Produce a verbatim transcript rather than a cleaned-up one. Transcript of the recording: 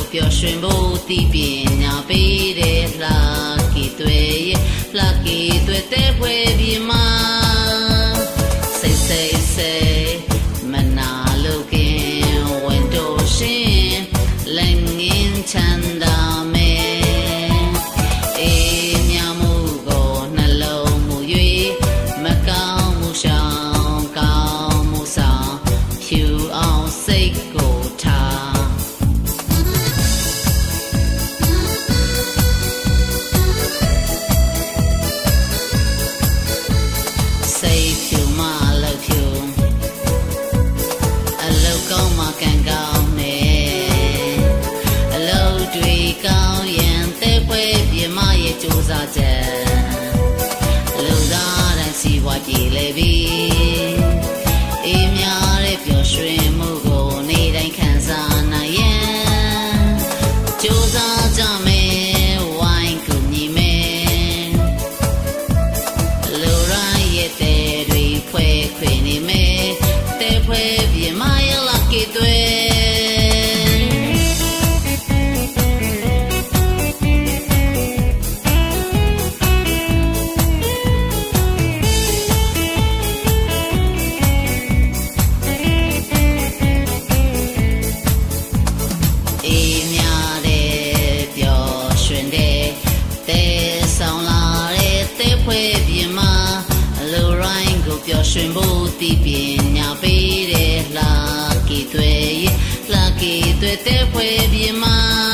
ကိုပျော်ရွှင်ဖို့တည်ပညာပေးတဲ့လှကီတွေရဲ့လှကီတွေတဲ့ဖွယ်ပြမှာစိတ်စိတ်စိတ်မနာလို့ခင်ဝင်တော့ရှင်လက်ငင်းချမ်းသာမယ်အေးမြမှုကိုနှလုံးမူ၍မကောင်းမှုရှောင်ကောင်းမှုဆောင်ဖြူအောင်စိတ်ကိုထားစိတ်ဖြူမလို့ဖြူအလောက်ကောင်းမှကံကောင်းမယ်အလောက်တွေကောင်းရင်တဲ့ဖွဲပြမရဲ့ကြိုးစားချက်လူသားတိုင်းစီဝါကြည်လေပြီအေးများတဲ့ပျော်ရွှင်မှုကိုနေ့တိုင်းခံစားနိုင်ရင်ကြိုးစားကြမယ်ဝိုင်းကူညီမယ်လူတိုင်းရဲ့တဲ့တွေဖွဲ့ခွေနေမယ်တဲ့ဖွဲပြမရဲ့လကီတွေပျော်ရွှင်ဖို့တည်ပညာပေးတဲ့လှကီတွေလှကီတွေတဲ့ဖွယ်ပြမှာ